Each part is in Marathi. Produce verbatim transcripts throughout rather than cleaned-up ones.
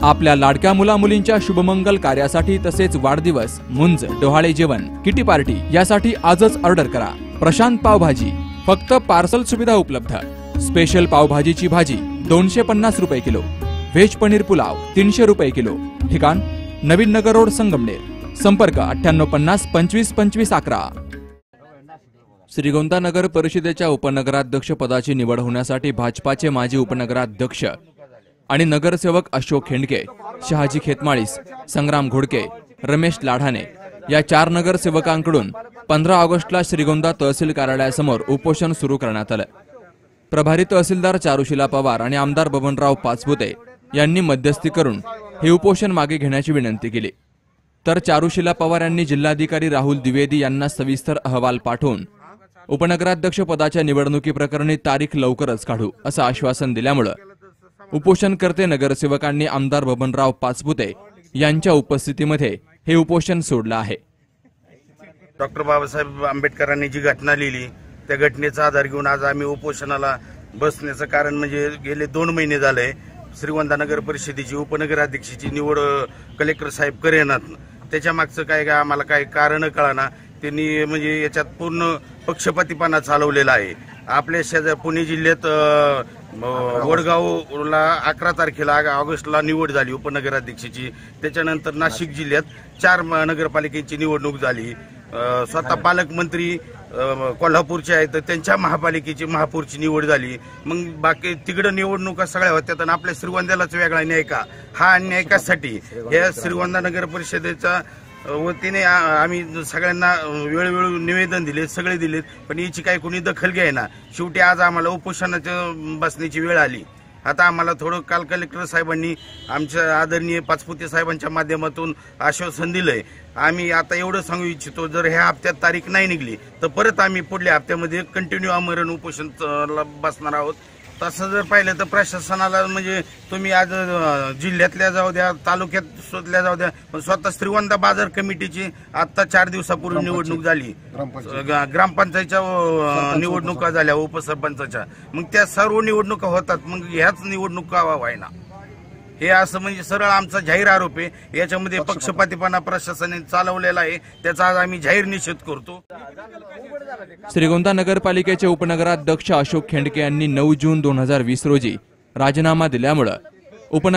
आपल्या लाडक्या मुला मुलींच्या शुभमंगल कार्यासाठी तसेच वाढदिवस, मुंज, डोहाळे जेवण, किटी पार्टी यासाठी आजच ऑर्डर करा। प्रशांत पावभाजी, फक्त पार्सल सुविधा उपलब्ध। स्पेशल पावभाजीची भाजी दोनशे पन्नास रुपये किलो, व्हेज पनीर पुलाव तीनशे रुपये किलो। ठिकाण नवीन नगर रोड, संगमनेर। संपर्क अठ्ठ्याण्णव पन्नास पंचवीस पंचवीस अकरा। श्रीगोंदा नगर परिषदेच्या उपनगराध्यक्ष पदाची निवड होण्यासाठी भाजपाचे माजी उपनगराध्यक्ष आणि नगरसेवक अशोक खेंडके, शहाजी खेतमाळीस, संग्राम घोडके, रमेश लाढाणे या चार नगरसेवकांकडून पंधरा ऑगस्टला श्रीगोंदा तहसील कार्यालयासमोर उपोषण सुरू करण्यात आलं। प्रभारी तहसीलदार चारुशिला पवार आणि आमदार बबनराव पाचपुते यांनी मध्यस्थी करून हे उपोषण मागे घेण्याची विनंती केली। तर चारुशिला पवार यांनी जिल्हाधिकारी राहुल द्विवेदी यांना सविस्तर अहवाल पाठवून उपनगराध्यक्ष पदाच्या निवडणुकीप्रकरणी तारीख लवकरच काढू असं आश्वासन दिल्यामुळे उपोषणकर्ते नगरसेवकांनी आमदार बबनराव पाचपुते यांच्या उपस्थितीमध्ये हे उपोषण सोडलं आहे। डॉक्टर बाबासाहेब आंबेडकरांनी जी घटना लिहिली त्या घटनेचा आधार घेऊन आज आम्ही उपोषणाला बसण्याचं कारण म्हणजे गेले दोन महिने झाले श्रीगोंदा नगर परिषदेची उपनगराध्यक्षाची निवड कलेक्टर साहेब करेनात। त्याच्या मागचं काय काय आम्हाला काही कारण कळना। त्यांनी म्हणजे याच्यात पूर्ण पक्षपातीपणा चालवलेला आहे। आपल्या शेजार पुणे जिल्ह्यात वडगावला अकरा तारखेला ऑगस्टला निवड झाली उपनगराध्यक्षाची। त्याच्यानंतर नाशिक जिल्ह्यात चार नगरपालिकेची निवडणूक झाली। स्वतः पालकमंत्री कोल्हापूरचे आहेत तर त्यांच्या महापालिकेची महापौरची निवड झाली। मग बाकी तिकडं निवडणुका सगळ्या होत्या तर आपल्या श्रीगोंद्यालाच वेगळा न्याय का? हा अन्याय कशासाठी? या श्रीगोंदा नगर परिषदेच्या वतीने आम्ही सगळ्यांना वेळोवेळी निवेदन दिले, सगळे दिलेत, पण याची काही कोणी दखल घ्यायना। शेवटी आज आम्हाला उपोषणाच्या बसण्याची वेळ आली। आता आम्हाला थोडं काल कलेक्टर साहेबांनी आमच्या आदरणीय पाचपुते साहेबांच्या माध्यमातून आश्वासन दिलंय। आम्ही आता एवढं सांगू इच्छितो, जर ह्या हप्त्यात तारीख नाही निघली तर परत आम्ही पुढल्या हप्त्यामध्ये कंटिन्यू आमरण उपोषण बसणार आहोत। तसं जर पाहिलं तर प्रशासनाला म्हणजे तुम्ही आज जिल्ह्यातल्या जाऊ द्या, तालुक्यात शोधल्या जाऊ द्या, पण स्वतः श्रीगोंदा बाजार कमिटीची आता चार दिवसापूर्वी निवडणूक झाली, ग्रामपंचायतच्या निवडणुका झाल्या उपसरपंचाच्या, मग त्या सर्व निवडणुका होतात, मग ह्याच निवडणुका व्हायना हे असं म्हणजे सरळ आमचा जाहीर आरोप आहे। याच्यामध्ये पक्षपातीपणा प्रशासनाने चालवलेला आहे, त्याचा आज आम्ही जाहीर निषेध करतो। श्रीगोंदा नगरपालिकेचे उपनगराध्यक्ष अशोक खेंडके यांनी नऊ जून दोन हजार वीस रोजी राजीनामा दिल्यामुळे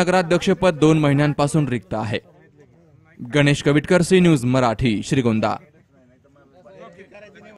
उपनगराध्यक्षपद दोन महिन्यांपासून रिक्त आहे। Ganesh Kavitkar, C news Marathi, Shrigonda.